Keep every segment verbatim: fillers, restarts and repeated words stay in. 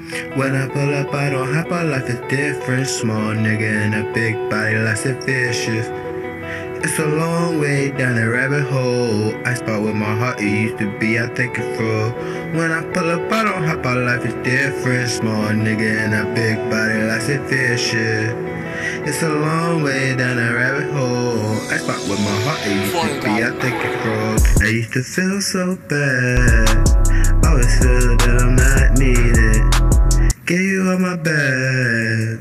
When I pull up, I don't hop out like a different. Small nigga in a big body, like a vicious. It's a long way down the rabbit hole. I spot with my heart, it used to be, I think it through. When I pull up, I don't hop out, life is different. Small nigga in a big body, like a vicious. It's a long way down the rabbit hole. I spot with my heart, it used to be, I think it through. I used to feel so bad, always feel that I'm not needed. Gave you all my bad,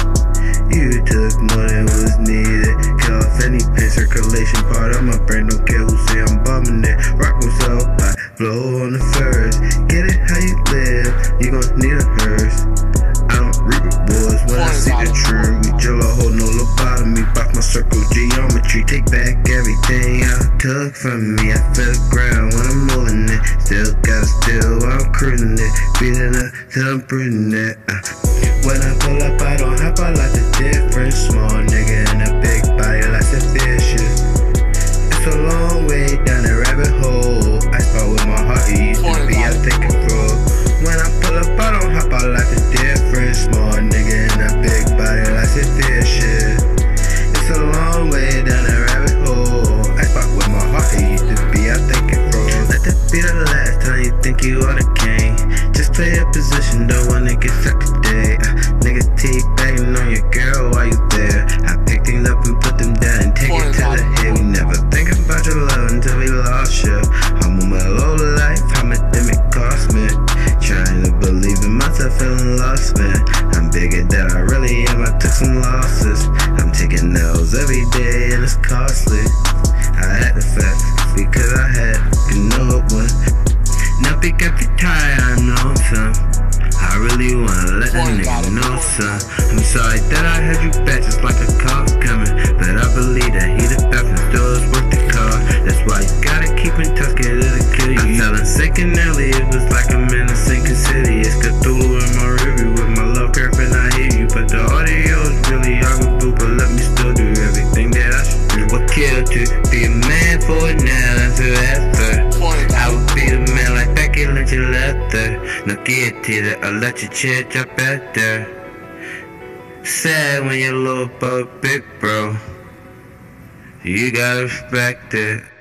you took more than was needed. Cut off any pain, circulation part of my brain. Don't care who say I'm bumming it. Rock myself, I blow on the first. Get it how you live, you gon' need a hearse. I don't reap rewards when I see the tree. We drill a hole, no lobotomy. Box my circle geometry. Take back everything I took from me. I feel the ground when I'm moving it. Still gotta steal while I'm cruising it. Beating up till I'm breathing it. uh. When I pull up, I don't hop out like a different. Small nigga in a big body, like a vicious. It's a long way down the rabbit hole. I spot with my heart, it used to be, I think it through. When I pull up, I don't hop out like a different. Small nigga in a big body, like a vicious. It's a long way down the rabbit hole. I spot with my heart, it used to be, I think it through. Let that be the last time you think you are the king. Just play a position, don't wanna get stuck today. uh, Nigga teabagging on your girl while you there. I pick things up and put them down and take it to the head. We never think about your love until we lost you. I'm on my low life, how much damn it cost me. Trying to believe in myself, feeling lost, man. I'm bigger than I really am, I took some losses. I'm taking L's every day and it's costly. I had to fast because I had, you know it was. Now pick up your tire, I know some. I really wanna let that nigga know, son. I'm sorry that I had you back just like a call coming, but I believe that he the best and still is worth the call. That's why you gotta keep in touch, cause it'll kill you. I'm feeling sick and early, it was like I'm in a sinking city. It's Cthulhu in my review with my love curve and I hear you. But the audio is really arguable, but let me still do everything that I should do. What killed to be a man for it now until after. I would be the man like Becky Lynch and Luther. No guillotine, I'll let your chair drop out there. Sad when you're little but big bro. You gotta respect it.